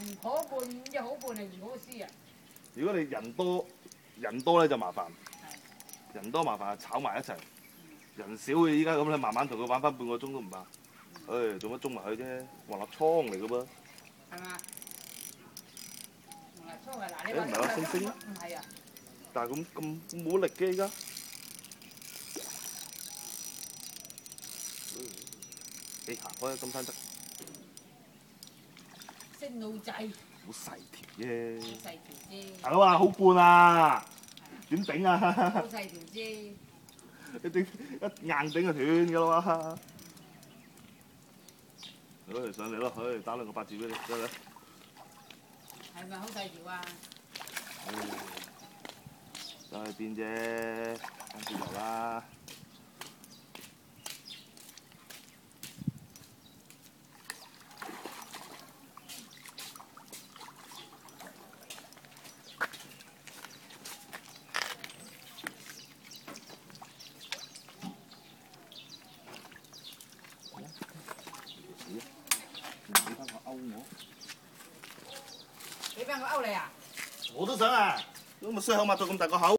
可半一好半係唔好絲啊！ 如果你人多咧就麻煩，人多麻煩炒埋一齊。人少嘅依家咁，你慢慢同佢玩翻半個鐘都唔怕。誒，做乜中埋佢啫？黃立倉嚟嘅噃。 係嘛？黃立倉啊！嗱，你唔係話星星咩？ 唔係啊！ 但係咁冇力嘅依家。你行開金山側。 星路仔。 好細條啫。 好細條啫。 大佬啊，好半啊！點頂啊？ 好細條啫。 一硬頂就斷㗎啦嘛！上嚟咯，打兩個八字俾你，得啦。 係咪好細條啊？ 走去邊啫？翻轉頭啦！ 俾翻個勾你啊！ 我都想啊，咁咪衰口擘到咁大個口。